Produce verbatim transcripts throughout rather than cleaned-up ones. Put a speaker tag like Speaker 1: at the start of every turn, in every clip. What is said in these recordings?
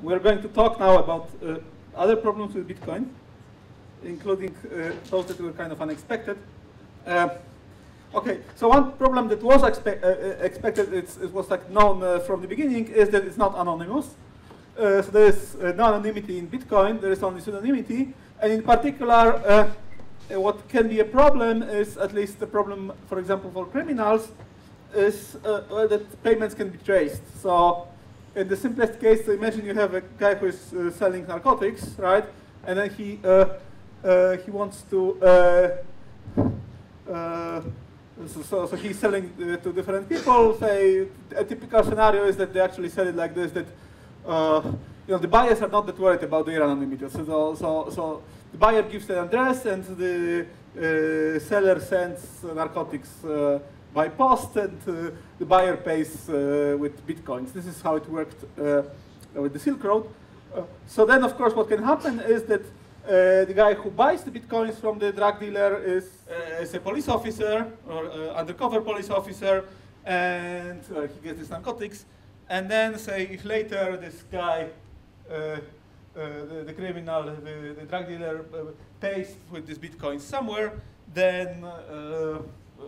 Speaker 1: we're going to talk now about uh, other problems with Bitcoin, including uh, those that were kind of unexpected. Uh, okay, so one problem that was expe uh, expected, it's, it was like known uh, from the beginning, is that it's not anonymous. Uh, so there is uh, no anonymity in Bitcoin, there is only pseudonymity, and in particular, uh, what can be a problem is, at least a problem, for example, for criminals, is uh, well, that payments can be traced. So in the simplest case, so imagine you have a guy who is uh, selling narcotics, right? And then he uh, uh, he wants to uh, uh, so, so, so he's selling uh, to different people. Say a typical scenario is that they actually sell it like this: that uh, you know the buyers are not that worried about their anonymity. So so so the buyer gives an address, and the uh, seller sends narcotics uh, by post, and uh, the buyer pays uh, with Bitcoins. This is how it worked uh, with the Silk Road. Uh, so then, of course, what can happen is that uh, the guy who buys the Bitcoins from the drug dealer is, uh, is a police officer, or uh, undercover police officer, and uh, he gets these narcotics. And then, say, if later this guy, uh, uh, the, the criminal, the, the drug dealer, uh, pays with this Bitcoin somewhere, then uh, Uh,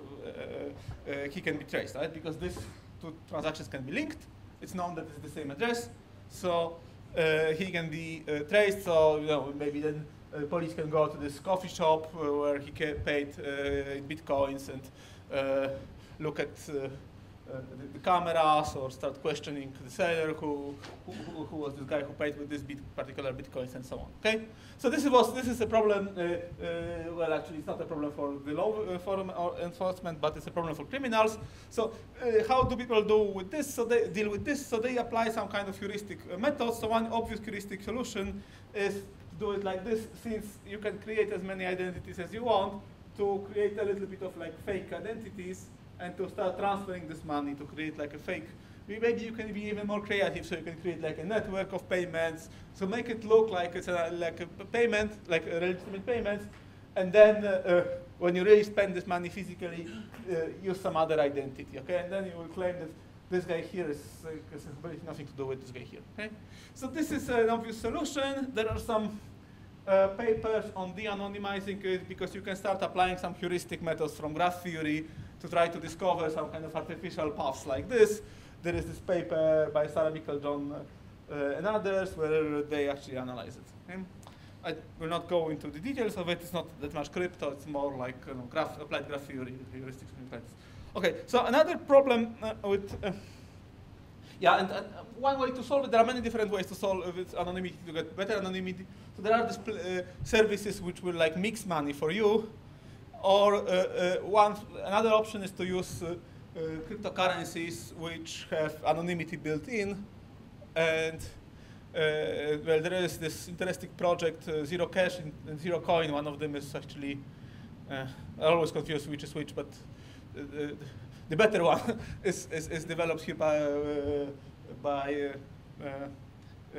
Speaker 1: uh, he can be traced, right? Because these two transactions can be linked. It's known that it's the same address, so uh, he can be uh, traced. So you know, maybe then uh, police can go to this coffee shop uh, where he paid uh, in bitcoins and uh, look at uh, uh, the, the cameras, or start questioning the seller who, who who was this guy who paid with this bit particular bitcoins and so on. Okay, so this was this is a problem. Uh, uh, well, actually, it's not a problem for the law uh, for enforcement, but it's a problem for criminals. So, uh, how do people do with this? So they deal with this. So they apply some kind of heuristic uh, methods. So one obvious heuristic solution is to do it like this. Since you can create as many identities as you want, to create a little bit of like fake identities, and to start transferring this money to create like a fake. Maybe you can be even more creative, so you can create like a network of payments. So make it look like it's a, like a payment, like a legitimate payment, and then uh, uh, when you really spend this money physically, uh, use some other identity, okay? And then you will claim that this guy here is, uh, has nothing to do with this guy here, okay? So this is an obvious solution. There are some uh, papers on de-anonymizing it, because you can start applying some heuristic methods from graph theory to try to discover some kind of artificial paths like this. There is this paper by Sarah Mickeljohn uh, and others where they actually analyze it. Okay? I will not go into the details of it. It's not that much crypto. It's more like you know, graph, applied graph theory, heuristics. Okay, so another problem uh, with, uh, yeah, and, and one way to solve it, there are many different ways to solve with anonymity, to get better anonymity. So there are these uh, services which will like mix money for you, or uh, uh, one, another option is to use uh, Uh, cryptocurrencies which have anonymity built in, and uh, well, there is this interesting project, uh, Zero Cash and, and Zero Coin. One of them is actually, uh, I always confuse which is which, but uh, the, the better one is, is, is developed here by uh, by uh, uh, uh,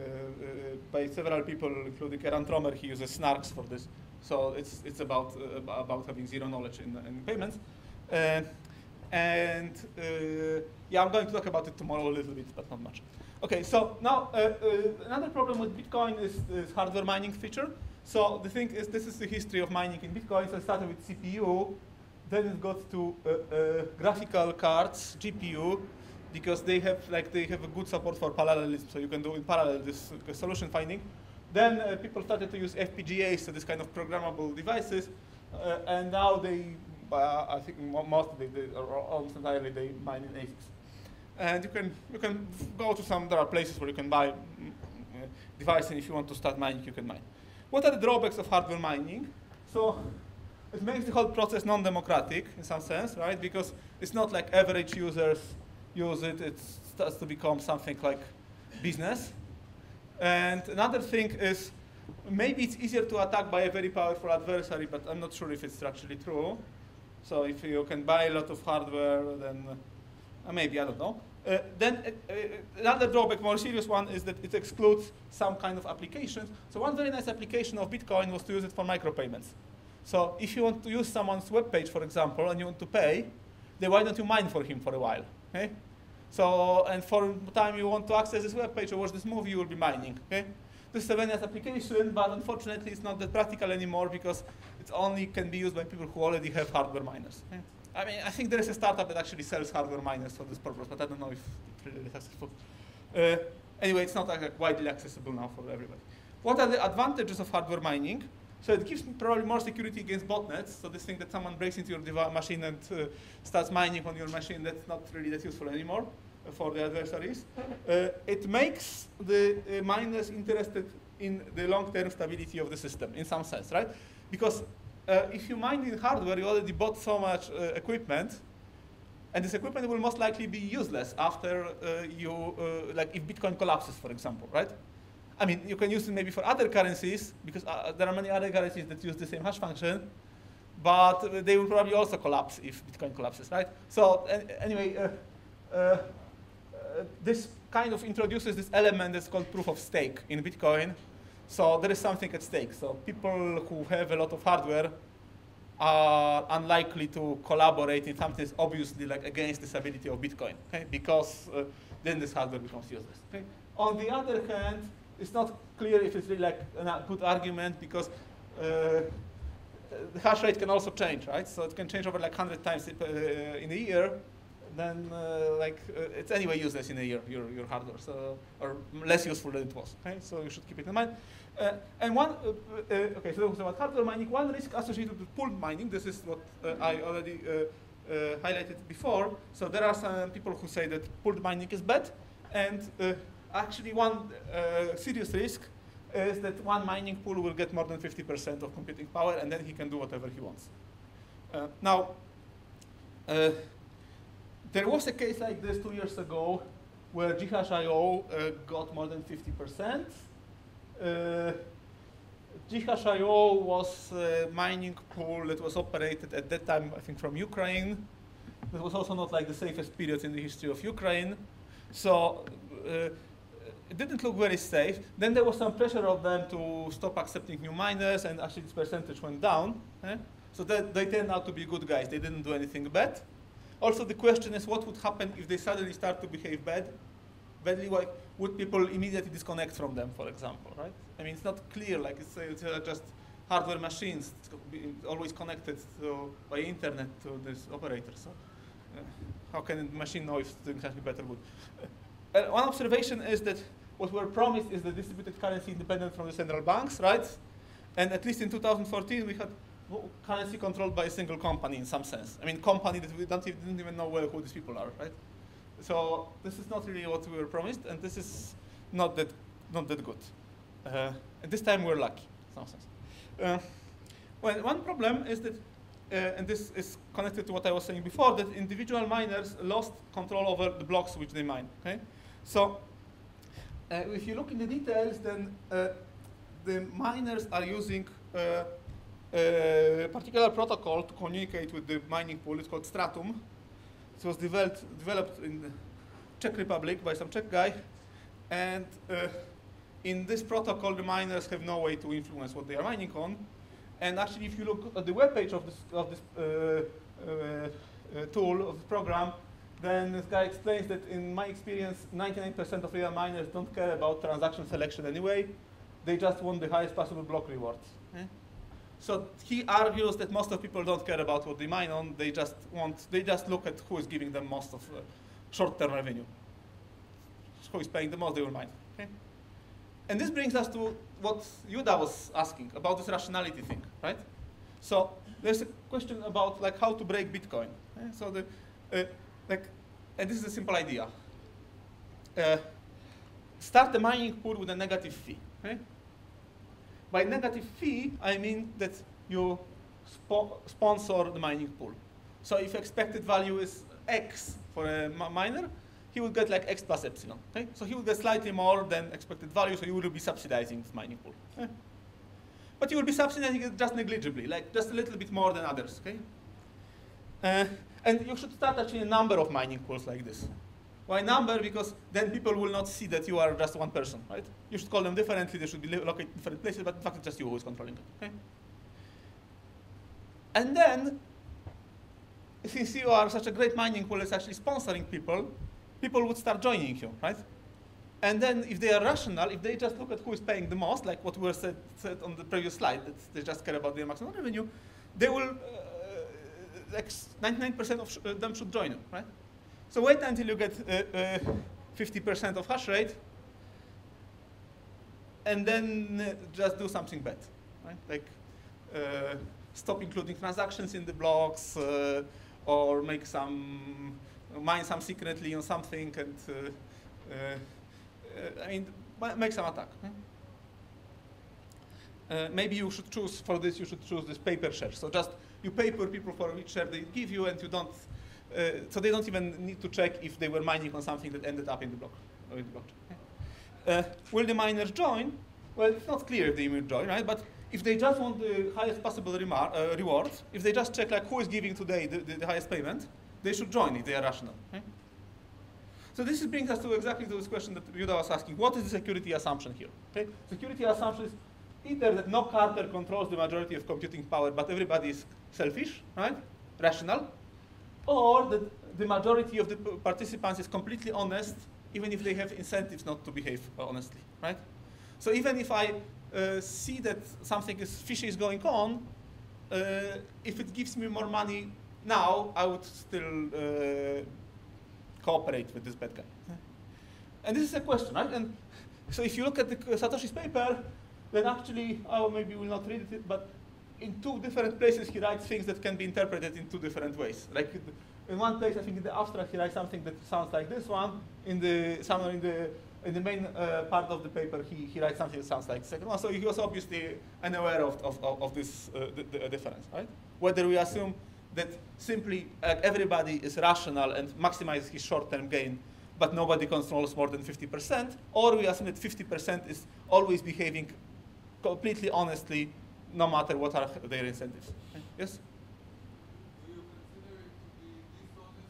Speaker 1: by several people, including Eran Tromer. He uses snarks for this, so it's it's about uh, about having zero knowledge in, in payments. Uh, And uh, yeah, I'm going to talk about it tomorrow a little bit, but not much. Okay, so now uh, uh, another problem with Bitcoin is this hardware mining feature. So the thing is, this is the history of mining in Bitcoin. So it started with C P U, then it got to uh, uh, graphical cards, G P U, because they have like they have a good support for parallelism. So you can do in parallel this uh, solution finding. Then uh, people started to use F P G As, so this kind of programmable devices, uh, and now they. Uh, I think most of it, or almost entirely, they mine in A SICs. And you can you can go to some. There are places where you can buy uh, device, and if you want to start mining, you can mine. What are the drawbacks of hardware mining? So it makes the whole process non-democratic in some sense, right? Because it's not like average users use it. It starts to become something like business. And another thing is, maybe it's easier to attack by a very powerful adversary, but I'm not sure if it's actually true. So if you can buy a lot of hardware, then uh, maybe, I don't know. Uh, then uh, uh, another drawback, more serious one, is that it excludes some kind of applications. So one very nice application of Bitcoin was to use it for micropayments. So if you want to use someone's web page, for example, and you want to pay, then why don't you mine for him for a while? Okay? So, and for the time you want to access this web page or watch this movie, you will be mining. Okay? This is a very nice application, but unfortunately it's not that practical anymore because it only can be used by people who already have hardware miners. Okay? I mean, I think there is a startup that actually sells hardware miners for this purpose, but I don't know if it's really successful. Uh, anyway, it's not like widely accessible now for everybody. What are the advantages of hardware mining? So it gives probably more security against botnets. So this thing that someone breaks into your machine and uh, starts mining on your machine, that's not really that useful anymore uh, for the adversaries. Uh, it makes the uh, miners interested in the long-term stability of the system in some sense, right? Because uh, if you mine in hardware, you already bought so much uh, equipment, and this equipment will most likely be useless after uh, you, uh, like if Bitcoin collapses, for example, right? I mean, you can use it maybe for other currencies, because uh, there are many other currencies that use the same hash function, but uh, they will probably also collapse if Bitcoin collapses, right? So uh, anyway, uh, uh, uh, this kind of introduces this element that's called proof of stake in Bitcoin. So there is something at stake. So people who have a lot of hardware are unlikely to collaborate in something that's obviously like against the stability of Bitcoin, okay? Because uh, then this hardware becomes useless. Okay? On the other hand, it's not clear if it's really like a good argument because uh, the hash rate can also change, right? So it can change over like one hundred times uh, in a year. Then uh, like uh, it's anyway useless in a year, your, your hardware, so, or less useful than it was, okay? So you should keep it in mind. Uh, and one, uh, uh, okay, so that was about hardware mining. One risk associated with pooled mining, this is what uh, I already uh, uh, highlighted before. So there are some people who say that pooled mining is bad, and uh, actually one uh, serious risk is that one mining pool will get more than fifty percent of computing power, and then he can do whatever he wants. Uh, now, uh, there was a case like this two years ago where G hash dot I O uh, got more than fifty percent. Uh, G hash dot I O was a mining pool that was operated at that time, I think, from Ukraine. It was also not like the safest period in the history of Ukraine. So uh, it didn't look very safe. Then there was some pressure of them to stop accepting new miners, and actually this percentage went down. Eh? So that they turned out to be good guys. They didn't do anything bad. Also, the question is, what would happen if they suddenly start to behave bad? Badly, like, would people immediately disconnect from them, for example, right? I mean, it's not clear, like it's, it's uh, just hardware machines, it's always connected to, by internet to this operator. So uh, how can a machine know if it's doing something better or good? Uh, one observation is that what we're promised is the distributed currency independent from the central banks, right? And at least in two thousand fourteen, we had currency controlled by a single company in some sense. I mean, company that we don't even, didn't even know well who these people are, right? So this is not really what we were promised, and this is not that not that good. Uh, and this time we're lucky, in some sense. Uh, well, one problem is that, uh, and this is connected to what I was saying before, that individual miners lost control over the blocks which they mine. Okay, so uh, if you look in the details, then uh, the miners are using uh, a particular protocol to communicate with the mining pool. It's called Stratum. It was developed, developed in the Czech Republic by some Czech guy. And uh, in this protocol, the miners have no way to influence what they are mining on. And actually, if you look at the web page of this, of this uh, uh, uh, tool, of the program, then this guy explains that in my experience, ninety-nine percent of real miners don't care about transaction selection anyway. They just want the highest possible block reward. Eh? So he argues that most of people don't care about what they mine on. They just want, they just look at who is giving them most of uh, short-term revenue. Who is paying the most, they will mine. Okay? And this brings us to what Yuda was asking about this rationality thing, right? So there's a question about like how to break Bitcoin. Okay? So the, uh, like, and this is a simple idea. Uh, start a mining pool with a negative fee. Okay? By negative fee, I mean that you spo sponsor the mining pool. So if expected value is X for a miner, he will get like X plus epsilon. Okay? So he will get slightly more than expected value, so you will be subsidizing this mining pool. Okay? But you will be subsidizing it just negligibly, like just a little bit more than others. Okay? Uh, and you should start actually a number of mining pools like this. Why number? Because then people will not see that you are just one person, right? You should call them differently. They should be located in different places, but in fact, it's just you who is controlling it. Okay? And then, since you are such a great mining pool, it's actually sponsoring people. people would start joining you, right? And then if they are rational, if they just look at who is paying the most, like what we said, said on the previous slide, that they just care about their maximum revenue, they will, uh, like ninety-nine percent of sh them should join you, right? So wait until you get fifty percent uh, uh, of hash rate, and then uh, just do something bad, right? Like uh, stop including transactions in the blocks, uh, or make some, mine some secretly on something, and uh, uh, uh, I mean, make some attack. Hmm? Uh, maybe you should choose, for this, you should choose this paper share. So just, you pay per people for each share they give you, and you don't, uh, so they don't even need to check if they were mining on something that ended up in the block, or in the blockchain. Uh, will the miners join? Well, it's not clear if they will join, right? But if they just want the highest possible uh, reward, if they just check like who is giving today the, the, the highest payment, they should join if they are rational. Okay? So this brings us to exactly to this question that Yuda was asking. What is the security assumption here? Okay? Security assumption is either that no Carter controls the majority of computing power, but everybody is selfish, right? Rational, or that the majority of the participants is completely honest, even if they have incentives not to behave honestly, right? So even if I uh, see that something is fishy is going on, uh, if it gives me more money now, I would still uh, cooperate with this bad guy. And this is a question, right? And so if you look at the Satoshi's paper, then actually, oh, maybe we'll not read it, but in two different places he writes things that can be interpreted in two different ways. Like in one place, I think in the abstract, he writes something that sounds like this one. In the somewhere in the in the main uh, part of the paper, he, he writes something that sounds like the second one. So he was obviously unaware of, of, of this uh, the, the difference, right? Whether we assume that simply uh, everybody is rational and maximizes his short-term gain, but nobody controls more than fifty percent, or we assume that fifty percent is always behaving completely honestly, no matter what are their incentives. Okay. Yes?
Speaker 2: Do you consider it to be dishonest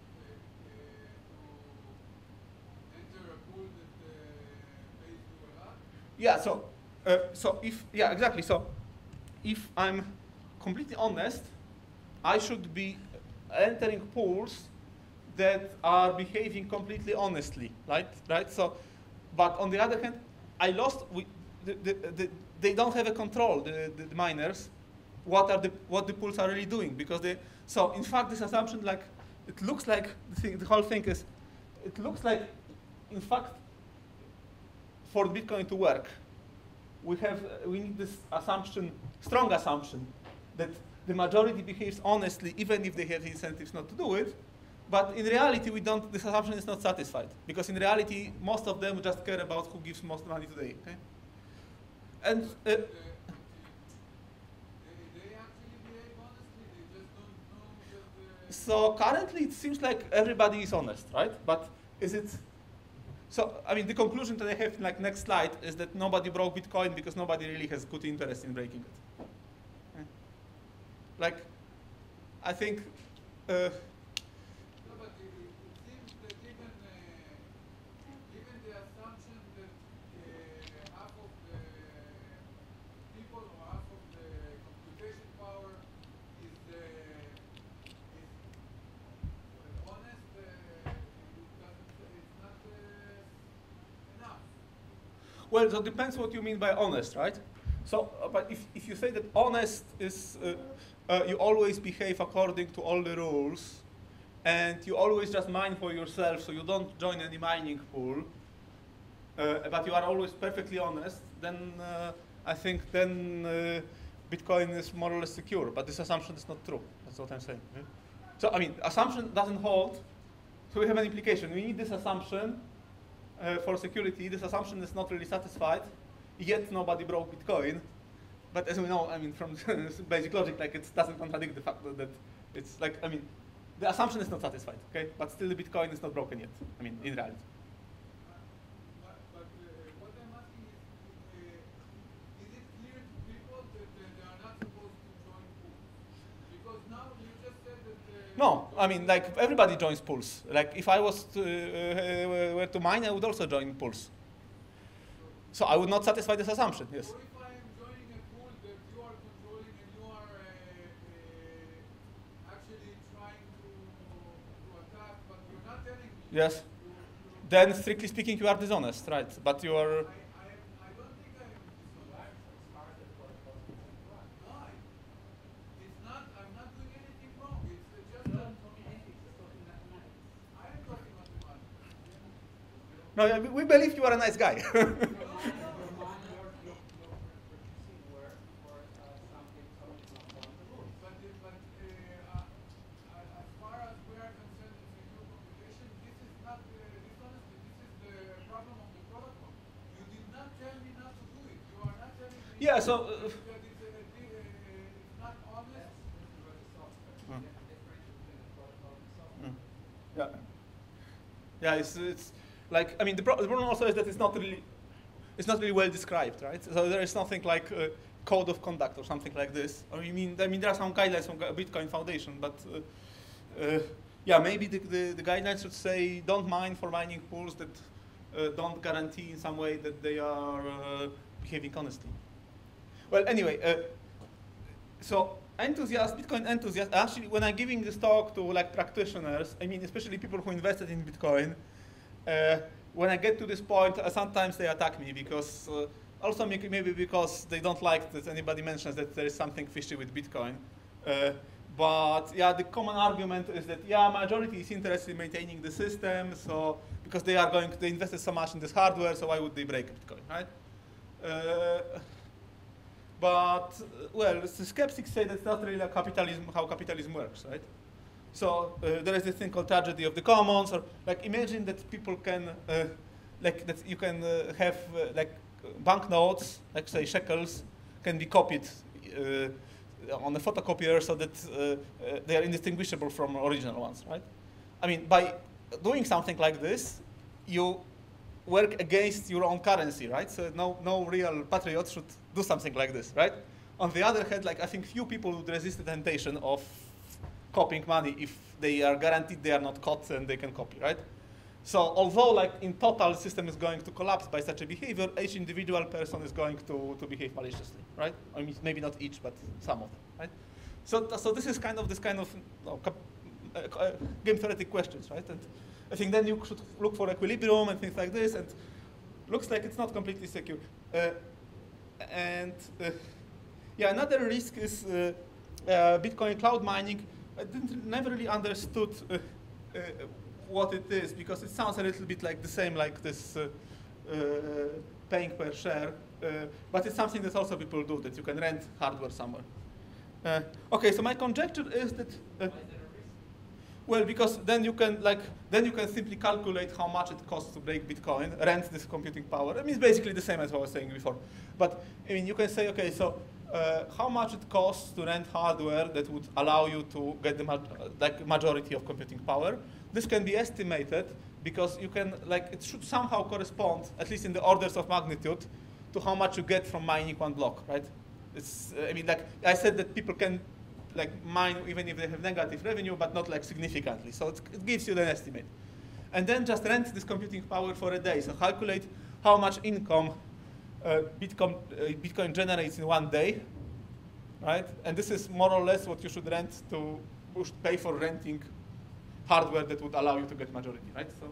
Speaker 2: uh, uh, to enter a pool that uh, pays you a lot?
Speaker 1: Yeah, so, uh, so if, yeah, exactly. So if I'm completely honest, I should be entering pools that are behaving completely honestly, right? Right. So, but on the other hand, I lost. We, the, the, the, they don't have a control. The, the, the miners, what are the what the pools are really doing? Because they. So in fact, this assumption, like, it looks like the, thing, the whole thing is. It looks like, in fact, for Bitcoin to work, we have we need this assumption, strong assumption, that the majority behaves honestly, even if they have incentives not to do it. But in reality, we don't. This assumption is not satisfied, because in reality, most of them just care about who gives most money today. Okay? And uh,
Speaker 2: They, they actually behave honestly. They just don't know that. Uh,
Speaker 1: so currently, it seems like everybody is honest, right? But is it? So I mean, the conclusion that I have, like next slide, is that nobody broke Bitcoin because nobody really has good interest in breaking it. Okay? Like, I think. Uh,
Speaker 2: no, but it, it seems that even uh, even the assumption that uh, half of the people or half of the computation power is uh, is uh, honest, uh, it doesn't. It's not uh, enough.
Speaker 1: Well, so it depends what you mean by honest, right? So, uh, but if, if you say that honest is, uh, uh, you always behave according to all the rules, and you always just mine for yourself, so you don't join any mining pool, uh, but you are always perfectly honest, then uh, I think then uh, Bitcoin is more or less secure. But this assumption is not true. That's what I'm saying. Yeah? So, I mean, assumption doesn't hold, so we have an implication. We need this assumption uh, for security. This assumption is not really satisfied. Yet nobody broke Bitcoin, but as we know, I mean, from basic logic, like it doesn't contradict the fact that, that it's like, I mean, the assumption is not satisfied, okay? But still, the Bitcoin is not broken yet. I mean, in reality.
Speaker 2: But, but uh, what I'm asking is, uh, is it clear to people that uh, they are not supposed to join pools? Because now you just said that. Uh,
Speaker 1: No, I mean, like everybody joins pools. Like if I was to, uh, were to mine, I would also join pools. So I would not satisfy this assumption, yes.
Speaker 2: Or if I am joining a pool that you are controlling and you are uh, uh, actually trying to, to attack, but you're not telling me.
Speaker 1: Yes.
Speaker 2: You
Speaker 1: then strictly speaking, you are dishonest, right? But you are.
Speaker 2: I, I, I don't think I am dishonest. No, I, it's not, I'm not doing anything wrong. It's uh, just that I am talking mathematics.
Speaker 1: No, we we believe you are a nice guy. Yeah, so. Uh, mm. Mm. Yeah. Yeah, it's, it's like, I mean, the, pro the problem also is that it's not really, it's not really well described, right? So there is nothing like a code of conduct or something like this. Or you mean, I mean, there are some guidelines from Bitcoin Foundation, but uh, uh, yeah, maybe the, the, the guidelines should say don't mine for mining pools that uh, don't guarantee in some way that they are uh, behaving honestly. Well, anyway, uh, so enthusiasts, Bitcoin enthusiasts, actually, when I'm giving this talk to like practitioners, I mean, especially people who invested in Bitcoin, uh, when I get to this point, uh, sometimes they attack me because, uh, also maybe because they don't like that anybody mentions that there is something fishy with Bitcoin. Uh, but yeah, the common argument is that, yeah, majority is interested in maintaining the system, so because they are going, they invested so much in this hardware, so why would they break Bitcoin, right? Uh, But, uh, well, the skeptics say that's not really like capitalism, how capitalism works, right? So uh, there is this thing called tragedy of the commons, or like imagine that people can, uh, like that you can uh, have uh, like banknotes, like say shekels, can be copied uh, on a photocopier so that uh, uh, they are indistinguishable from original ones, right? I mean, by doing something like this, you work against your own currency, right? So no, no real patriot should do something like this, right? On the other hand, like I think few people would resist the temptation of copying money if they are guaranteed they are not caught and they can copy, right? So although like in total system is going to collapse by such a behavior, each individual person is going to, to behave maliciously, right? I mean, maybe not each, but some of them, right? So, so this is kind of this kind of no, uh, uh, game theoretic questions, right? And I think then you should look for equilibrium and things like this, and looks like it's not completely secure. Uh, and uh, yeah, another risk is uh, uh, Bitcoin cloud mining. I didn't never really understood uh, uh, what it is because it sounds a little bit like the same like this uh, uh, paying per share, uh, but it's something that also people do, that you can rent hardware somewhere. Uh, okay, so my conjecture is that. Uh, Well, because then you can like then you can simply calculate how much it costs to break Bitcoin, rent this computing power. I mean, it's basically the same as what I was saying before. But I mean, you can say, okay, so uh, how much it costs to rent hardware that would allow you to get the ma like majority of computing power. This can be estimated because you can like it should somehow correspond, at least in the orders of magnitude, to how much you get from mining one block, right? It's uh, I mean, like I said that people can. Like mine, even if they have negative revenue, but not like significantly. So it's, it gives you an estimate. And then just rent this computing power for a day. So calculate how much income uh, Bitcoin, uh, Bitcoin generates in one day, right? And this is more or less what you should rent to push, pay for renting hardware that would allow you to get majority, right? So.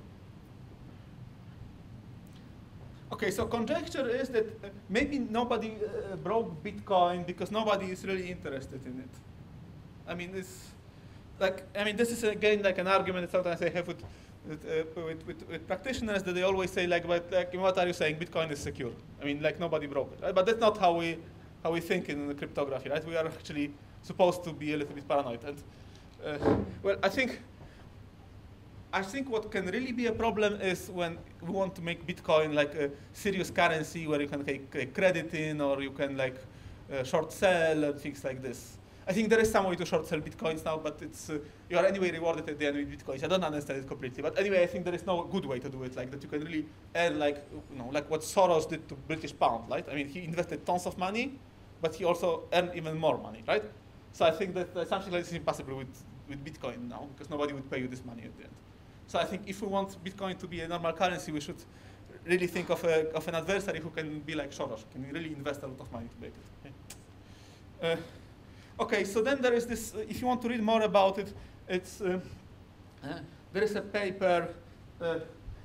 Speaker 1: Okay, so conjecture is that uh, maybe nobody uh, broke Bitcoin because nobody is really interested in it. I mean, it's like, I mean, this is again like an argument that sometimes I have with, with, uh, with, with, with practitioners that they always say like, but like, what are you saying? Bitcoin is secure. I mean, like nobody broke it, right? But that's not how we, how we think in cryptography, right? We are actually supposed to be a little bit paranoid. And uh, well, I think, I think what can really be a problem is when we want to make Bitcoin like a serious currency where you can take, take credit in or you can like uh, short sell and things like this. I think there is some way to short sell Bitcoins now, but it's uh, you are anyway rewarded at the end with Bitcoins. I don't understand it completely, but anyway, I think there is no good way to do it like that. You can really earn like you know like what Soros did to British pound, right? I mean, he invested tons of money, but he also earned even more money, right? So I think that uh, something like this is impossible with with Bitcoin now because nobody would pay you this money at the end. So I think if we want Bitcoin to be a normal currency, we should really think of a of an adversary who can be like Soros, can really invest a lot of money to make it. Okay. Uh, Okay, so then there is this, uh, if you want to read more about it, it's, uh, uh, there is a paper, uh,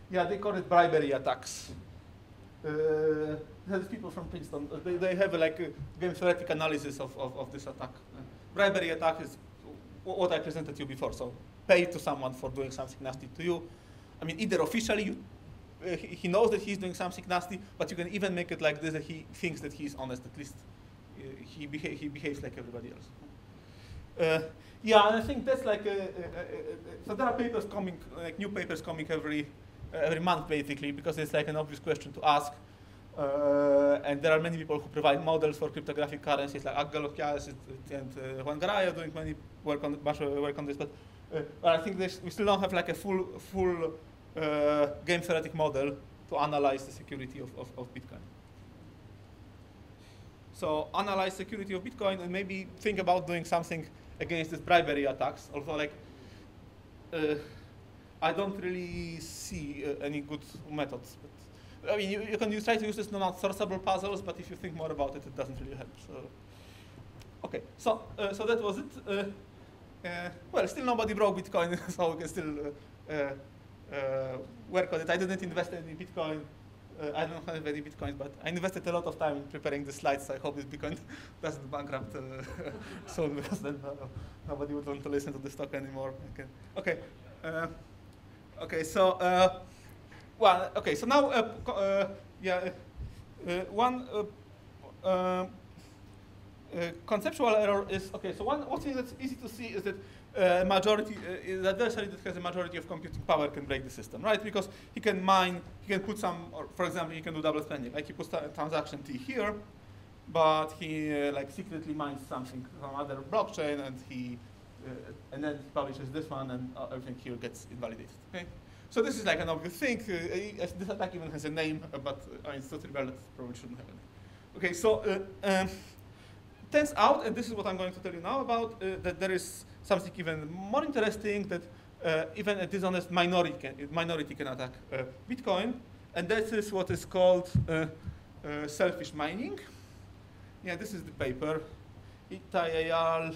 Speaker 1: yeah, they call it bribery attacks. Uh, there's people from Princeton. Uh, they, they have a, like a game theoretic analysis of, of, of this attack. Uh, bribery attack is what I presented to you before. So pay to someone for doing something nasty to you. I mean, either officially you, uh, he, he knows that he's doing something nasty, but you can even make it like this that he thinks that he's honest. At least uh, he, beha he behaves like everybody else. Uh, yeah, and I think that's like a, a, a, a, so there are papers coming, like new papers coming every. Uh, every month, basically, because it's like an obvious question to ask. Uh, and there are many people who provide models for cryptographic currencies, like Agalokias and uh, Juan Garay doing many work on much work on this. But, uh, but I think we still don't have like a full, full uh, game theoretic model to analyze the security of, of, of Bitcoin. So analyze security of Bitcoin and maybe think about doing something against these bribery attacks. Although, like. Uh, I don't really see uh, any good methods. But, I mean, you, you can use, try to use this non-sourceable puzzles, but if you think more about it, it doesn't really help. So, okay, so uh, so that was it. Uh, uh, well, still nobody broke Bitcoin, so we can still uh, uh, uh, work on it. I didn't invest in any Bitcoin. Uh, I don't have any Bitcoins, but I invested a lot of time in preparing the slides, so I hope this Bitcoin doesn't bankrupt uh, soon, because then uh, nobody would want to listen to this talk anymore. Okay. okay. Uh, Okay, so uh, well, okay, so now, uh, uh, yeah, uh, one uh, uh, uh, conceptual error is okay. So one, one thing that's easy to see is that uh, majority, uh, the adversary that has a majority of computing power can break the system, right? Because he can mine, he can put some, or for example, he can do double spending. Like he puts a transaction T here, but he uh, like secretly mines something from other blockchain, and he. Uh, and then he publishes this one, and uh, everything here gets invalidated. Okay, so this is like an obvious thing. Uh, this attack even has a name, uh, but uh, it's so trivial that it probably shouldn't have it. Okay, so uh, um, turns out, and this is what I'm going to tell you now about, uh, that there is something even more interesting, that uh, even a dishonest minority can, minority can attack uh, Bitcoin, and that is what is called uh, uh, selfish mining. Yeah, this is the paper. Itai al.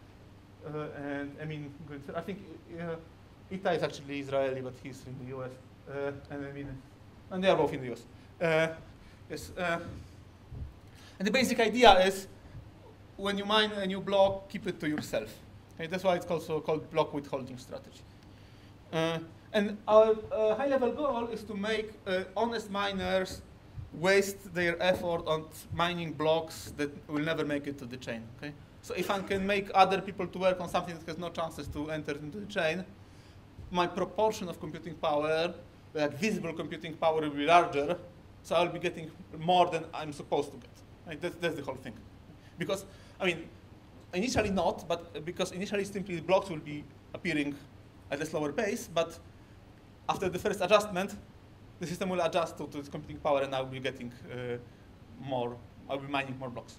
Speaker 1: Uh, and I mean, I think uh, Itai is actually Israeli, but he's in the U S. Uh, and I mean, and they are both in the U S. Uh, yes. Uh, and the basic idea is, when you mine a new block, keep it to yourself. Okay, that's why it's also called block withholding strategy. Uh, and our uh, high-level goal is to make uh, honest miners waste their effort on mining blocks that will never make it to the chain. Okay. So if I can make other people to work on something that has no chances to enter into the chain, my proportion of computing power, like visible computing power, will be larger, so I'll be getting more than I'm supposed to get. Right? That's, that's the whole thing. Because, I mean, initially not, but because initially simply the blocks will be appearing at a slower pace, but after the first adjustment, the system will adjust to, to its computing power, and I'll be getting uh, more, I'll be mining more blocks.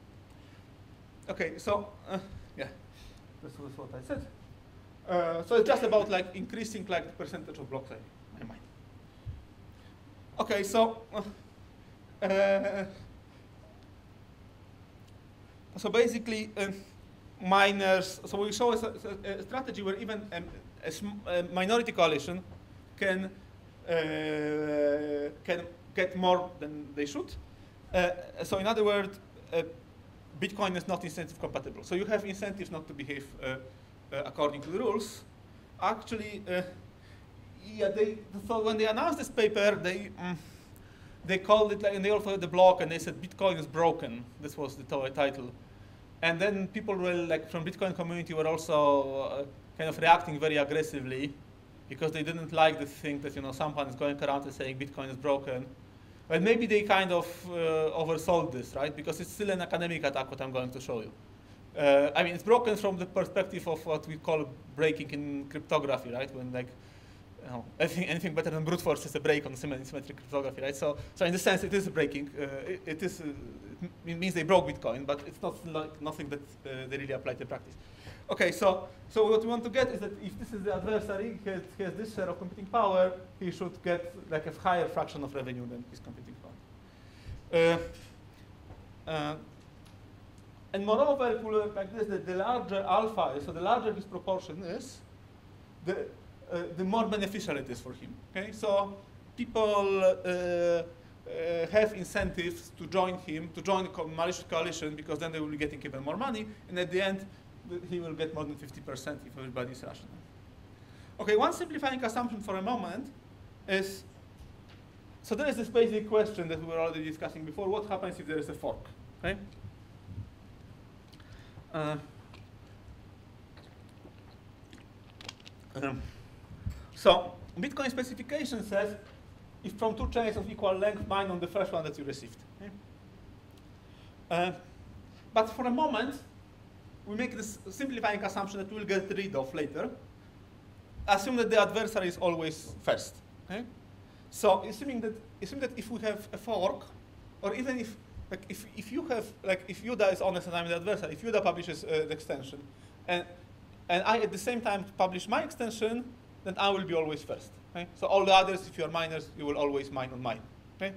Speaker 1: Okay, so uh, yeah, this was what I said. Uh, so it's just about like increasing like the percentage of blocks I, I mine. Okay, so uh, uh, so basically uh, miners. So we show a, a strategy where even um, a, sm a minority coalition can uh, can get more than they should. Uh, so in other words. Uh, Bitcoin is not incentive compatible. So you have incentives not to behave uh, uh, according to the rules. Actually, uh, yeah, they, so when they announced this paper, they um, they called it, like, and they also had the blog, and they said Bitcoin is broken. This was the title. And then people were like from Bitcoin community were also uh, kind of reacting very aggressively, because they didn't like the thing that, you know, someone is going around and saying Bitcoin is broken. Well, maybe they kind of uh, oversold this, right? Because it's still an academic attack, what I'm going to show you. Uh, I mean, it's broken from the perspective of what we call breaking in cryptography, right? When, like, you know, anything, anything better than brute force is a break on symmetric cryptography, right? So, so in the sense, it is a breaking. Uh, it, it is. Uh, it means they broke Bitcoin, but it's not like nothing that uh, they really apply to practice. Okay, so so what we want to get is that if this is the adversary, he has, he has this share of computing power, he should get like a higher fraction of revenue than his computing power. Uh, uh, and moreover, it will work like this: that the larger alpha is, so the larger his proportion is, the uh, the more beneficial it is for him. Okay, so people uh, uh, have incentives to join him, to join the malicious coalition, because then they will be getting even more money, and at the end, he will get more than fifty percent if everybody is rational. Okay, one simplifying assumption for a moment is, so there is this basic question that we were already discussing before: what happens if there is a fork? Okay. Uh, um, so Bitcoin specification says if from two chains of equal length, mine on the first one that you received. Okay. Uh, but for a moment, we make this simplifying assumption that we'll get rid of later. Assume that the adversary is always first. Okay. So assuming that, assume that if we have a fork, or even if Like if, if you have, like if Yuda is honest and I'm the adversary, if Yuda publishes uh, the extension, and, and I at the same time publish my extension, then I will be always first. Okay? So all the others, if you are miners, you will always mine on mine. Okay?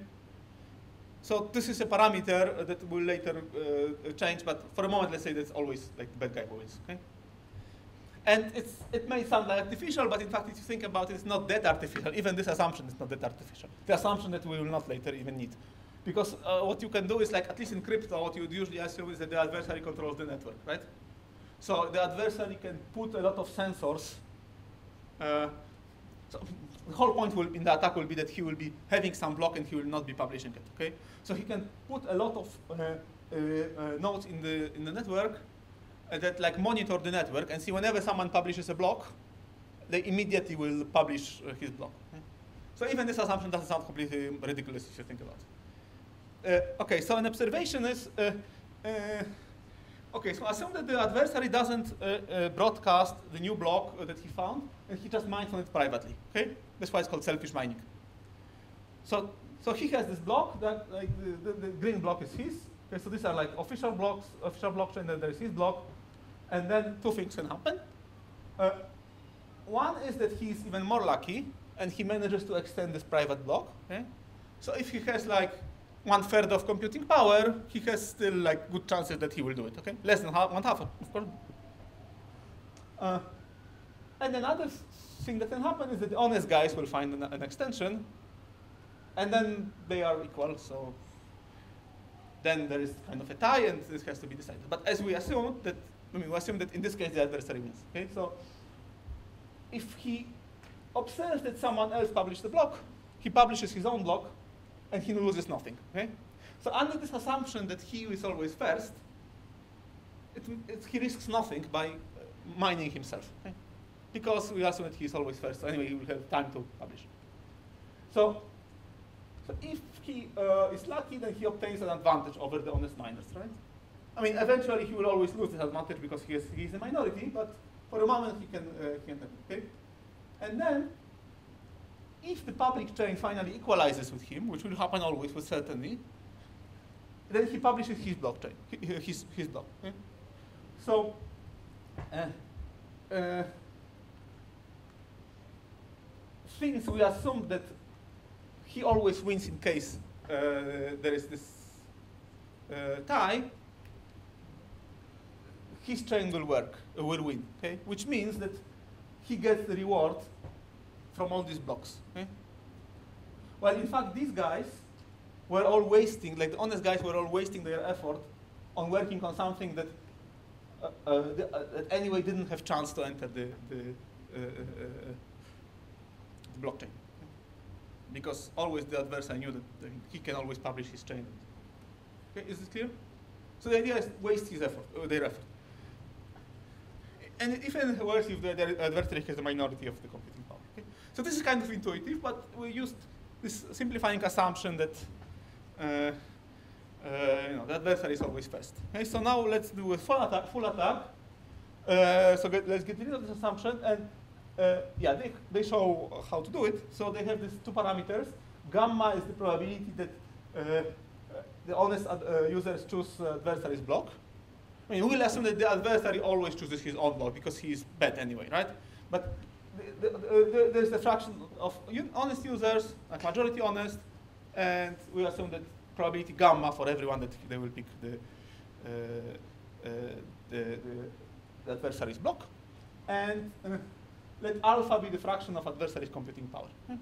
Speaker 1: So this is a parameter that will later uh, change, but for a moment, let's say that's always like the bad guy who wins. Okay? And it's, it may sound like artificial, but in fact, if you think about it, it's not that artificial. Even this assumption is not that artificial. The assumption that we will not later even need. Because uh, what you can do is, like, at least in crypto, what you would usually assume is that the adversary controls the network, right? So the adversary can put a lot of sensors. Uh, so the whole point will, in the attack will be that he will be having some block and he will not be publishing it, okay? So he can put a lot of uh, uh, uh, nodes in the, in the network uh, that, like, monitor the network and see whenever someone publishes a block, they immediately will publish uh, his block. Okay? So even this assumption doesn't sound completely ridiculous if you think about it. Uh, okay, so an observation is, uh, uh, okay, so assume that the adversary doesn't uh, uh, broadcast the new block uh, that he found, and he just mines on it privately, okay? That's why it's called selfish mining. So, so he has this block, that like the, the, the green block is his, okay, so these are like official blocks, official blockchain, then there's his block, and then two things can happen. Uh, one is that he's even more lucky, and he manages to extend this private block, okay? So if he has like one third of computing power, he has still like good chances that he will do it, okay? Less than half, one half, of course. Uh, and another thing that can happen is that the honest guys will find an, an extension, and then they are equal, so then there is kind of a tie, and this has to be decided. But as we assume that, I mean, we assume that in this case the adversary wins, okay? So if he observes that someone else published the block, he publishes his own block, and he loses nothing, okay? So under this assumption that he is always first, it, it, he risks nothing by uh, mining himself, okay? Because we assume that he is always first, so anyway, he will have time to publish. So, so if he uh, is lucky, then he obtains an advantage over the honest miners, right? I mean, eventually he will always lose this advantage because he is, he is a minority, but for a moment he can, uh, he can have it, okay? And then, if the public chain finally equalizes with him, which will happen always with certainty, then he publishes his blockchain, his, his block. Okay? So, uh, uh, since we assume that he always wins in case uh, there is this uh, tie, his chain will work, uh, will win, okay? Which means that he gets the reward from all these blocks, okay? Well, in fact, these guys were all wasting, like the honest guys were all wasting their effort on working on something that uh, uh, the, uh, that anyway didn't have chance to enter the, the, uh, uh, uh, the blockchain. Because always the adversary knew that uh, he can always publish his chain. Okay, is this clear? So the idea is waste his effort, uh, their effort. And even worse if the adversary has the minority of the computing power. Okay? So this is kind of intuitive, but we used this simplifying assumption that uh, uh, you know, the adversary is always first. Okay? So now let's do a full attack. Full attack. Uh, so get, let's get rid of this assumption, and uh, yeah, they, they show how to do it. So they have these two parameters. Gamma is the probability that uh, the honest ad, uh, users choose uh, adversary's block. I mean, we'll assume that the adversary always chooses his own block because he is bad anyway, right? But the, the, the, there's a fraction of honest users, like majority honest, and we assume that probability gamma for everyone that they will pick the, uh, uh, the, the, the adversary's block. And uh, let alpha be the fraction of adversary's computing power. Okay?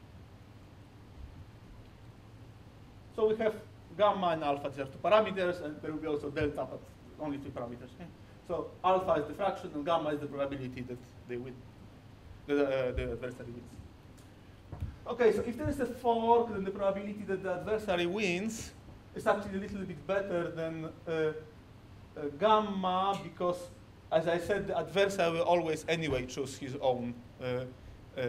Speaker 1: So we have gamma and alpha, these are two parameters, and there will be also delta, but only two parameters. Okay? So alpha is the fraction, and gamma is the probability that they win, that uh, the adversary wins. Okay, so if there is a fork, then the probability that the adversary wins is actually a little bit better than uh, uh, gamma, because, as I said, the adversary will always anyway choose his own uh, uh,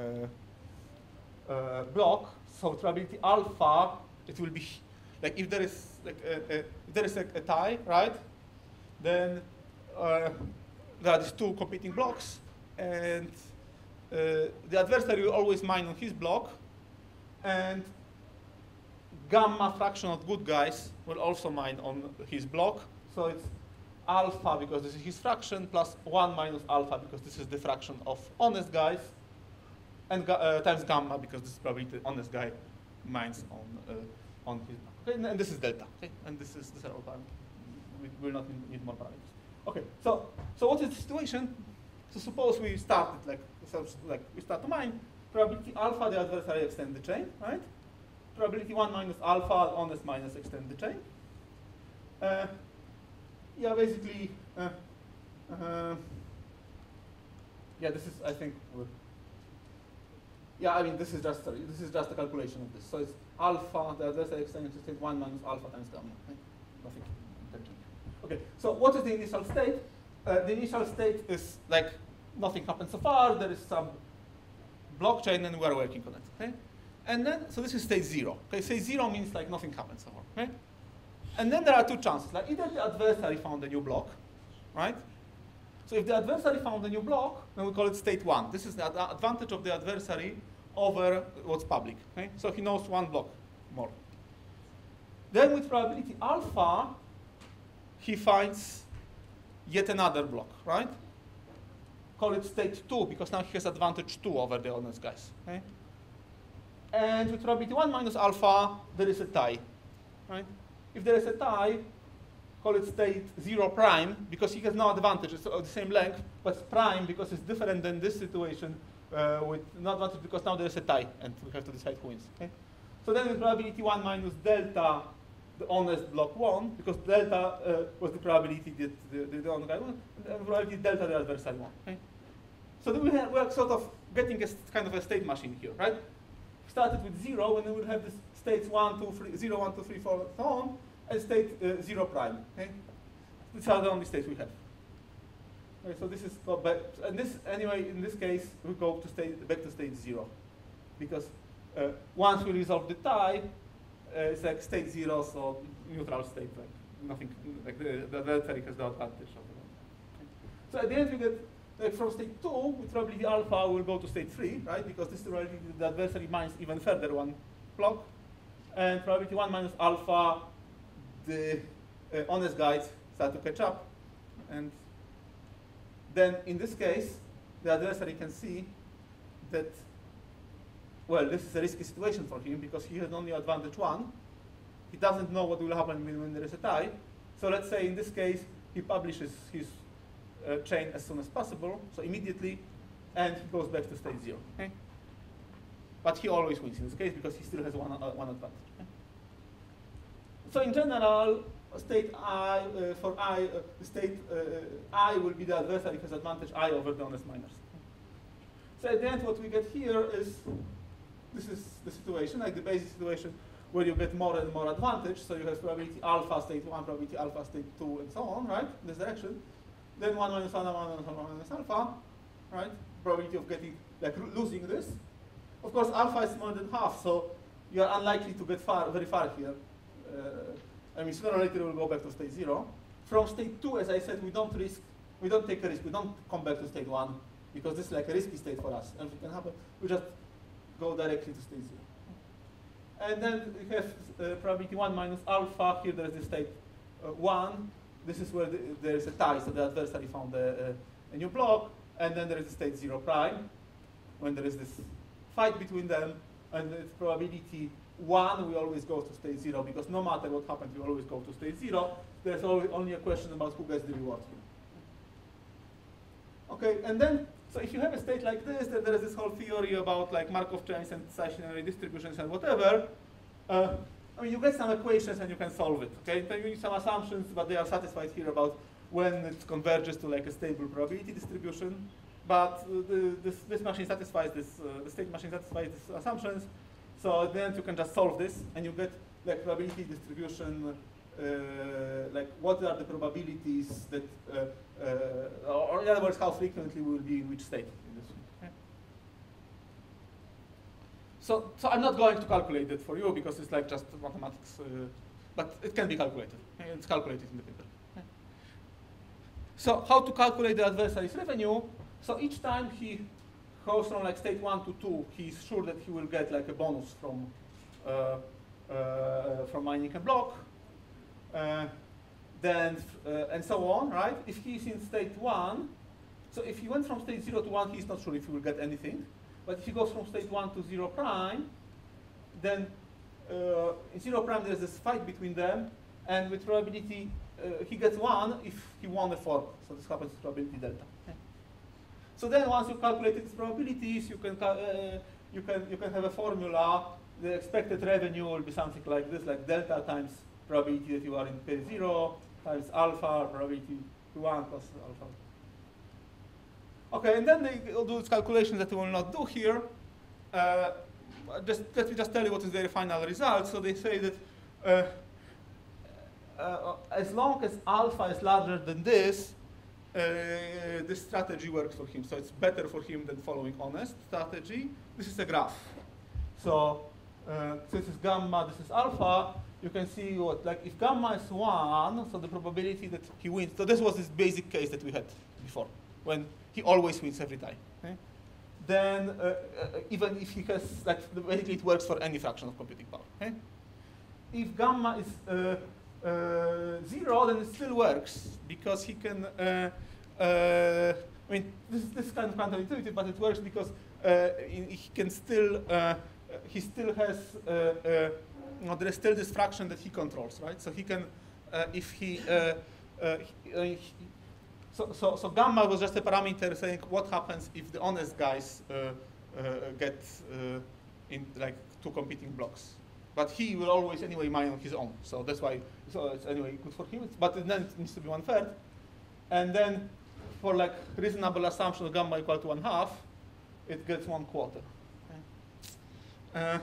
Speaker 1: uh, block. So probability alpha, it will be like if there is like a, a, if there is a, a tie, right? Then uh, there are these two competing blocks, and uh, the adversary will always mine on his block, and gamma fraction of good guys will also mine on his block. So it's alpha because this is his fraction plus one minus alpha because this is the fraction of honest guys, and uh, times gamma because this is probably the honest guy mines on uh, on his block. Okay, and, and this is delta. Okay, and this is this are all parameters. We will not need, need more parameters. Okay, so so what is the situation? So suppose we started like so like we start to mine. Probability alpha, the adversary extend the chain, right? Probability one minus alpha, honest minus extend the chain. Uh, yeah, basically, uh, uh, yeah, this is I think. Yeah, I mean this is just sorry, this is just a calculation of this. So it's alpha, the adversary extend the chain one minus alpha times gamma. Right? Nothing intentional. Okay, so what is the initial state? Uh, the initial state is like nothing happened so far. There is some blockchain, and we are working on it. Okay, and then so this is state zero. Okay, state zero means like nothing happened so far. Okay, and then there are two chances. Like either the adversary found a new block, right? So if the adversary found a new block, then we call it state one. This is the ad advantage of the adversary over what's public. Okay, so he knows one block more. Then with probability alpha, he finds yet another block, right? Call it state two, because now he has advantage two over the honest guys. Okay? And with probability one minus alpha, there is a tie, right? If there is a tie, call it state zero prime, because he has no advantage, it's of the same length, but it's prime because it's different than this situation uh, with no advantage because now there is a tie, and we have to decide who wins. Okay? So then with probability one minus delta, the honest block won, because delta uh, was the probability that the, the, the honest guy won, and probability delta the adversary won. Okay? So then we, have, we are sort of getting a kind of a state machine here, right? We started with zero, and then we'll have this states one, two, three, zero, one, two, three, four, and so on, and state uh, zero prime. Okay? These are the only states we have. Okay, so this is go back, and this anyway in this case we go to state back to state zero, because uh, once we resolve the tie. Uh, it's like state zero, so neutral state, like nothing, like the, the adversary has no advantage of it. Okay. So at the end we get, like from state two, with probability alpha will go to state three, right? Because this is probability the adversary mines even further one block. And probability one minus alpha, the uh, honest guys start to catch up. And then in this case, the adversary can see that well, this is a risky situation for him because he has only advantage one. He doesn't know what will happen when, when there is a tie. So let's say in this case, he publishes his uh, chain as soon as possible, so immediately, and he goes back to state zero. Okay? But he always wins in this case because he still has one, uh, one advantage. Okay? So in general, state I, uh, for I, uh, state uh, I will be the adversary has advantage I over the honest miners. So at the end, what we get here is this is the situation, like the basic situation where you get more and more advantage. So you have probability alpha state one, probability alpha state two, and so on, right? In this direction. Then one minus one, one minus one, one minus alpha, right? Probability of getting, like losing this. Of course, alpha is more than half, so you are unlikely to get far, very far here. Uh, I mean, sooner or later we'll go back to state zero. From state two, as I said, we don't risk, we don't take a risk, we don't come back to state one, because this is like a risky state for us. And if it can happen, we just go directly to state zero. And then we have uh, probability one minus alpha. Here there is the state uh, one. This is where the, there is a tie, so the adversary found a, a, a new block. And then there is the state zero prime, when there is this fight between them. And it's probability one, we always go to state zero, because no matter what happens, we always go to state zero. There's always only a question about who gets the reward here. Okay, and then So if you have a state like this, then there is this whole theory about like Markov chains and stationary distributions and whatever. Uh, I mean, you get some equations and you can solve it. Okay, then you need some assumptions, but they are satisfied here about when it converges to like a stable probability distribution. But uh, the, this, this machine satisfies this. Uh, the state machine satisfies these assumptions. So at the end, you can just solve this, and you get like probability distribution. Uh, like what are the probabilities that, uh, uh, or in other words, how frequently we will be in which state in this. Okay. So, so I'm not going to calculate it for you because it's like just mathematics, uh, but it can be calculated. Okay? It's calculated in the paper. Okay. So how to calculate the adversary's revenue? So each time he goes from like state one to two, he's sure that he will get like a bonus from uh, uh, from mining a block. Uh, then uh, and so on, right? If he's in state one, so if he went from state zero to one, he's not sure if he will get anything. But if he goes from state one to zero prime, then uh, in zero prime there's this fight between them, and with probability uh, he gets one if he won a fork. So this happens with probability delta. Okay. So then once you calculate its probabilities, you can uh, you can you can have a formula. The expected revenue will be something like this, like delta times probability that you are in pair zero times alpha, probability one plus alpha. Okay, and then they will do this calculation that we will not do here. Uh, just let me just tell you what is their final result. So they say that uh, uh, as long as alpha is larger than this, uh, this strategy works for him. So it's better for him than following honest strategy. This is a graph. So uh, this is gamma, this is alpha. You can see what, like if gamma is one, so the probability that he wins. So this was this basic case that we had before, when he always wins every time. Okay? Then uh, uh, even if he has, like basically it works for any fraction of computing power. Okay? If gamma is uh, uh, zero, then it still works because he can. Uh, uh, I mean, this is this is kind of counterintuitive, but it works because uh, he can still. Uh, he still has. Uh, uh, No, there is still this fraction that he controls, right? So he can, uh, if he, uh, uh, he, uh, he so, so, so gamma was just a parameter saying what happens if the honest guys uh, uh, get uh, in like two competing blocks. But he will always anyway mine on his own. So that's why, so it's anyway good for him. It's, but then it needs to be one third. And then for like reasonable assumption of gamma equal to one half, it gets one quarter. Okay. Uh,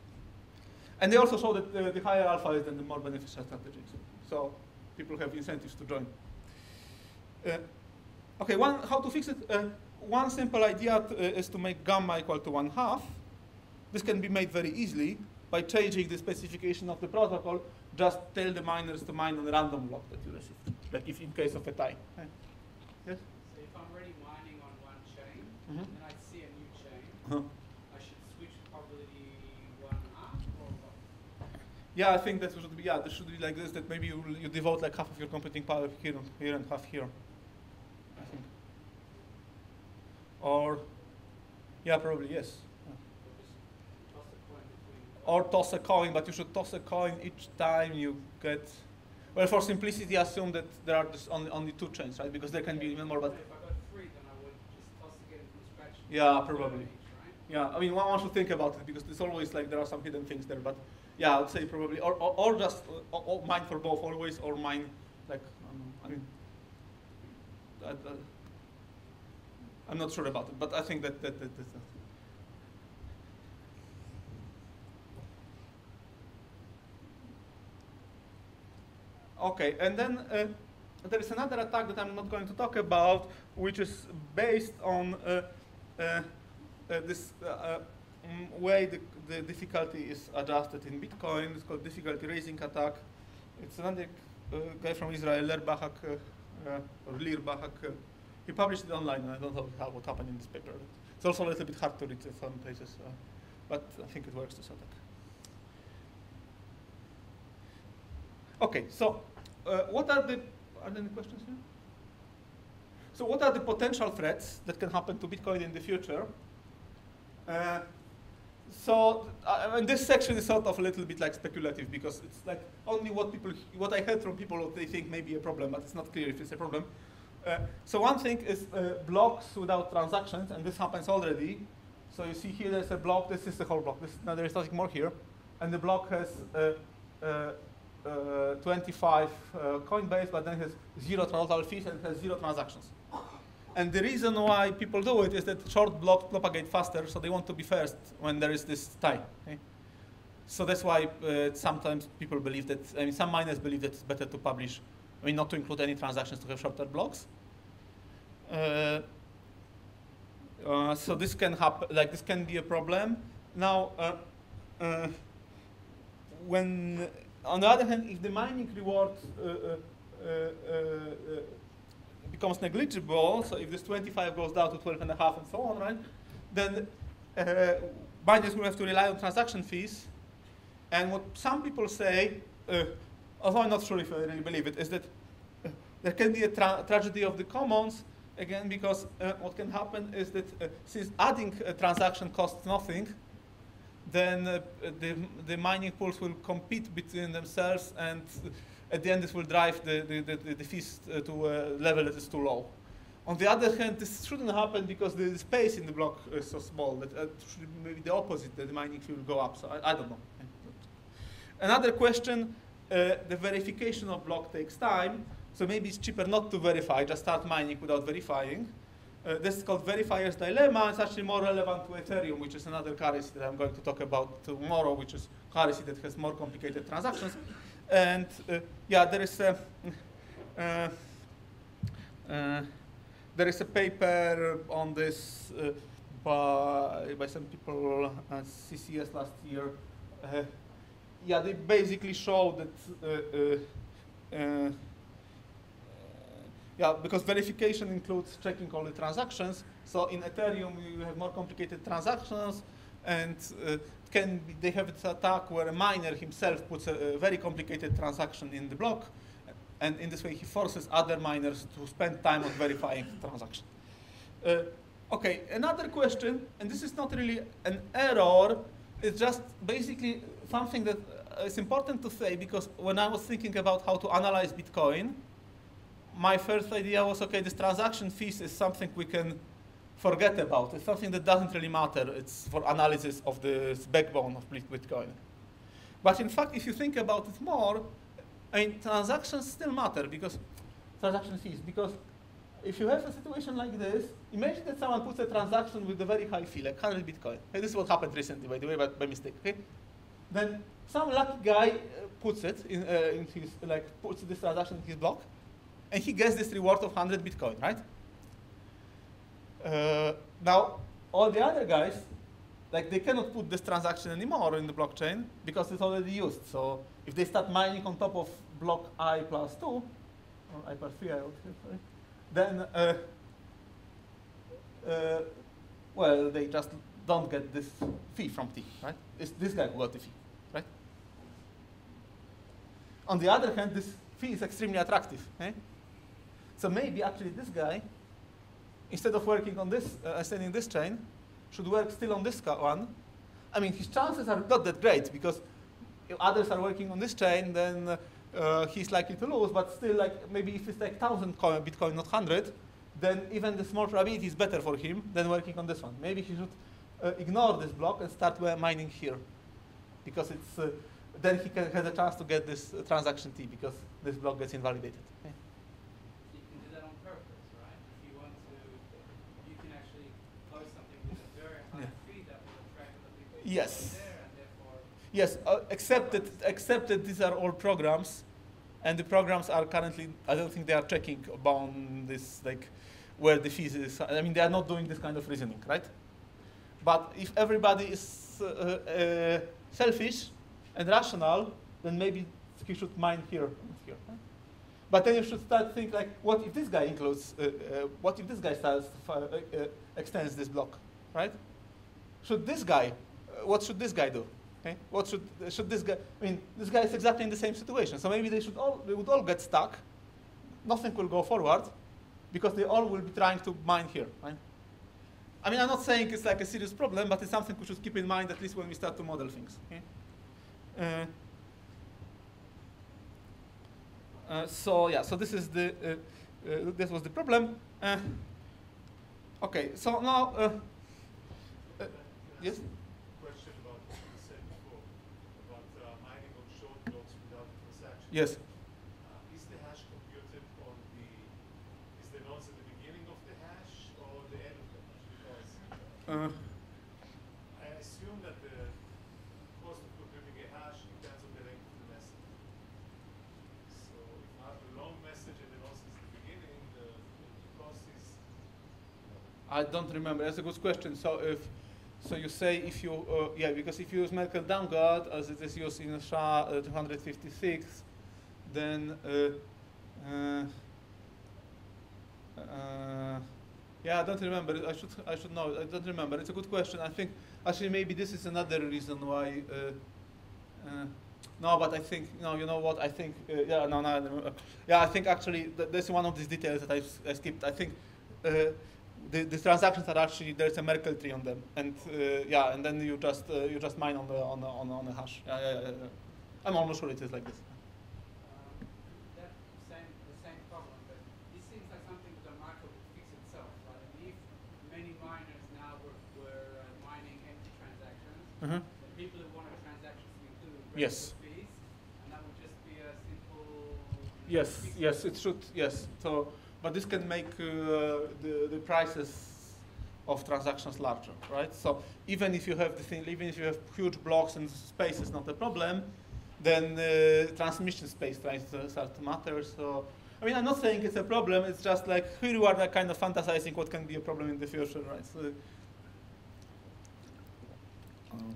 Speaker 1: And they also show that uh, the higher alpha is, then the more beneficial strategies. So people have incentives to join. Uh, okay, one, how to fix it? Uh, one simple idea t uh, is to make gamma equal to one half. This can be made very easily by changing the specification of the protocol. Just tell the miners to mine on the random block that you received, like if in case of a tie. Okay. Yes?
Speaker 2: So if I'm already mining on one chain,
Speaker 1: Mm-hmm.
Speaker 2: and I see a new chain,
Speaker 1: Uh-huh. Yeah, I think that should be, yeah, this should be like this, that maybe you, you devote like half of your computing power here, here and half here, I think. Or, yeah, probably, yes. Yeah. Or toss a coin, but you should toss a coin each time you get, well, for simplicity, assume that there are just only, only two chains, right? Because there can be even more, but.
Speaker 2: If I got three, then I would just toss again from scratch.
Speaker 1: Yeah, probably.
Speaker 2: Each, right?
Speaker 1: Yeah, I mean, one, one should think about it because it's always like there are some hidden things there, but yeah, I would say probably, or, or, or just uh, or mine for both always, or mine like, um, I mean, I, I, I'm not sure about it, but I think that, that, that that's uh. Okay, and then uh, there is another attack that I'm not going to talk about, which is based on uh, uh, uh, this uh, um, way the, the difficulty is adjusted in Bitcoin. It's called difficulty raising attack. It's another uh, guy from Israel, Ler Bahak, uh, uh, or Lir Bahak. Uh, he published it online, and I don't know how what happened in this paper. It's also a little bit hard to read in some places, uh, but I think it works, this attack. Okay, so uh, what are the, are there any questions here? So what are the potential threats that can happen to Bitcoin in the future? Uh, so uh, and this section is sort of a little bit like speculative because it's like only what people, what I heard from people what they think may be a problem, but it's not clear if it's a problem. Uh, so one thing is uh, blocks without transactions, and this happens already. So you see here there's a block, this is the whole block. This, now there is nothing more here. And the block has uh, uh, uh, twenty-five uh, coin base, but then it has zero total fees and it has zero transactions. And the reason why people do it is that short blocks propagate faster, so they want to be first when there is this tie. Okay? So that's why uh, sometimes people believe that, I mean, some miners believe that it's better to publish, I mean, not to include any transactions to have shorter blocks. Uh, uh, so this can happen, like this can be a problem. Now, uh, uh, when, on the other hand, if the mining reward uh, uh, uh, uh, becomes negligible, so if this twenty-five goes down to twelve and a half and so on, right, then uh, miners will have to rely on transaction fees. And what some people say, uh, although I'm not sure if I really believe it, is that uh, there can be a tra tragedy of the commons, again, because uh, what can happen is that uh, since adding a transaction costs nothing, then uh, the, the mining pools will compete between themselves, and at the end this will drive the, the, the, the fees uh, to a level that is too low. On the other hand, this shouldn't happen because the space in the block is so small that uh, should maybe the opposite, that the mining fee will go up, so I, I don't know. Another question, uh, the verification of block takes time, so maybe it's cheaper not to verify, just start mining without verifying. Uh, this is called verifier's dilemma. It's actually more relevant to Ethereum, which is another currency that I'm going to talk about tomorrow, which is a currency that has more complicated transactions. And uh, yeah, there is a uh, uh, there is a paper on this uh, by by some people at C C S last year. Uh, yeah, they basically show that. Uh, uh, uh, Yeah, because verification includes checking all the transactions. So in Ethereum, you have more complicated transactions, and uh, can be, they have this attack where a miner himself puts a, a very complicated transaction in the block, and in this way he forces other miners to spend time on verifying the transaction. Uh, okay, another question, and this is not really an error, it's just basically something that is important to say, because when I was thinking about how to analyze Bitcoin, my first idea was, okay, this transaction fees is something we can forget about. It's something that doesn't really matter. It's for analysis of the backbone of Bitcoin. But in fact, if you think about it more, I mean, transactions still matter, because transaction fees, because if you have a situation like this, imagine that someone puts a transaction with a very high fee, like one hundred Bitcoin. Okay, this is what happened recently, by the way, but by mistake. Okay, then some lucky guy uh, puts it in, uh, in his, like, puts this transaction in his block, and he gets this reward of one hundred Bitcoin, right? Uh, now, all the other guys, like, they cannot put this transaction anymore in the blockchain because it's already used. So if they start mining on top of block I plus two, or I plus three, I would say, sorry, then, uh, uh, well, they just don't get this fee from T, right? It's this guy who got the fee, right? On the other hand, this fee is extremely attractive, eh? So maybe actually this guy, instead of working on this, uh, sending this chain, should work still on this one. I mean, his chances are not that great, because if others are working on this chain, then uh, uh, he's likely to lose. But still, like, maybe if it's like one thousand Bitcoin, not one hundred, then even the small probability is better for him than working on this one. Maybe he should uh, ignore this block and start mining here, because it's uh, then he can, has a chance to get this uh, transaction T, because this block gets invalidated. Okay. Yes. Yes, uh, except that except that these are all programs, and the programs are currently, I don't think they are checking about this, like, where the fees is. I mean, they are not doing this kind of reasoning, right? But if everybody is uh, uh, selfish and rational, then maybe he should mine here, not here. Right? But then you should start think like, what if this guy includes? Uh, uh, what if this guy starts to, uh, uh, extends this block, right? Should this guy? What should this guy do? Okay? What should should this guy? I mean, this guy is exactly in the same situation. So maybe they should all they would all get stuck. Nothing will go forward, because they all will be trying to mine here. Right? I mean, I'm not saying it's like a serious problem, but it's something we should keep in mind at least when we start to model things. Okay? Uh, uh, so yeah, so this is the uh, uh, this was the problem. Uh, okay, so now, uh, uh, yes?
Speaker 3: Question about what you said before about uh, mining on short blocks without transaction.
Speaker 1: Yes.
Speaker 3: Uh, is the hash computed on the, is the nodes at the beginning of the hash or the end of the hash? Because
Speaker 1: Uh,
Speaker 3: I assume that the cost of computing a hash depends on the length of the message. So if you have a long message and the node is the beginning, the, the cost is.
Speaker 1: I don't remember. That's a good question. So if so, you say if you uh, yeah, because if you use Merkle Downguard as it is used in S H A uh, two fifty-six, then uh, uh, uh, yeah, I don't remember. I should I should know. I don't remember. It's a good question. I think actually maybe this is another reason why. Uh, uh, no, but I think no. You know what? I think uh, yeah. No, no. I don't remember. Yeah, I think actually th that's one of these details that I, I skipped. I think. Uh, The, the transactions are actually there's a Merkle tree on them, and uh, yeah, and then you just uh, you just mine on the on the on the, on the hash. Yeah, yeah, yeah, yeah. I'm almost sure it is like this.
Speaker 4: Um, that same the same problem, but this seems like something that the market would fix itself, right? I mean, if many miners now were, were uh, mining empty transactions,
Speaker 1: Mm-hmm.
Speaker 4: the people who wanted transactions to include
Speaker 1: Yes.
Speaker 4: regular fees, and that would just be a simple.
Speaker 1: Yes,
Speaker 4: fix.
Speaker 1: yes, it should. Yes, so. But this can make uh, the, the prices of transactions larger, right? So even if you have the thing, even if you have huge blocks and space is not a problem, then uh, transmission space tries to start to matter. So I mean, I'm not saying it's a problem. It's just like here you are like kind of fantasizing what can be a problem in the future, right? So, um,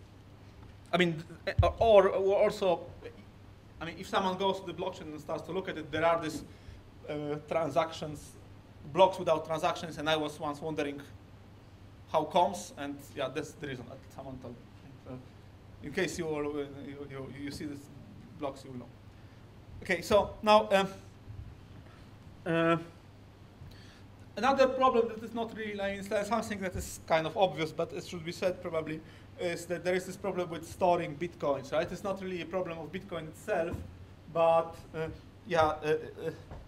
Speaker 1: I mean, or, or also, I mean, if someone goes to the blockchain and starts to look at it, there are these Uh, transactions, blocks without transactions, and I was once wondering how comes, and yeah, that's the reason that someone told me. So in case you, all, uh, you, you, you see these blocks, you will know. Okay, so now um, uh, another problem that is not really, I mean, it's something that is kind of obvious, but it should be said probably, is that there is this problem with storing bitcoins, right? It's not really a problem of Bitcoin itself, but uh, yeah, uh, uh,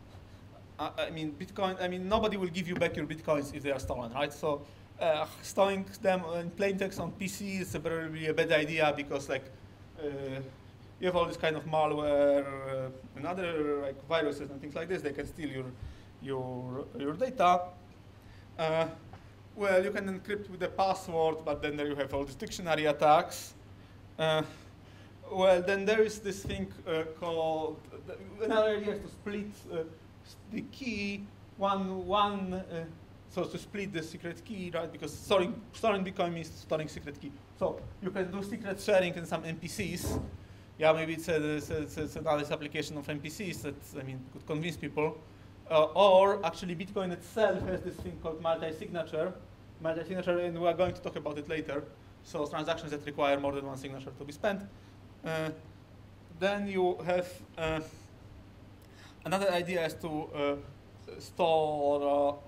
Speaker 1: I mean, Bitcoin, I mean, nobody will give you back your Bitcoins if they are stolen, right? So uh, storing them in plain text on P C is a probably a bad idea because, like, uh, you have all this kind of malware uh, and other like viruses and things like this. They can steal your your your data. Uh, well, you can encrypt with a password, but then there you have all these dictionary attacks. Uh, well, then there is this thing uh, called another idea is to split. Uh, the key, one, one, uh, so to split the secret key, right? Because storing, storing Bitcoin means storing secret key. So you can do secret sharing in some N P Cs. Yeah, maybe it's, a, it's, a, it's another application of N P Cs that, I mean, could convince people. Uh, or actually Bitcoin itself has this thing called multi-signature. Multi-signature, and we are going to talk about it later. So transactions that require more than one signature to be spent. Uh, then you have, uh, another idea is to uh, store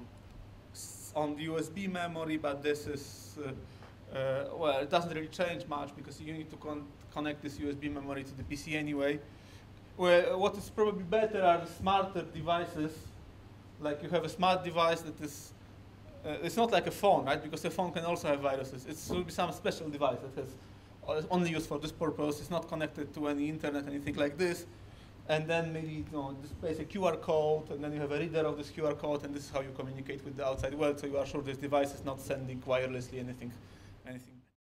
Speaker 1: uh, on the U S B memory, but this is, uh, uh, well, it doesn't really change much because you need to con connect this U S B memory to the P C anyway. Well, what is probably better are the smarter devices. Like you have a smart device that is, uh, it's not like a phone, right? Because a phone can also have viruses. It should be some special device that has uh, only used for this purpose. It's not connected to any internet, anything like this. And then maybe you know, displays a Q R code, and then you have a reader of this Q R code, and this is how you communicate with the outside world. So you are sure this device is not sending wirelessly anything, anything.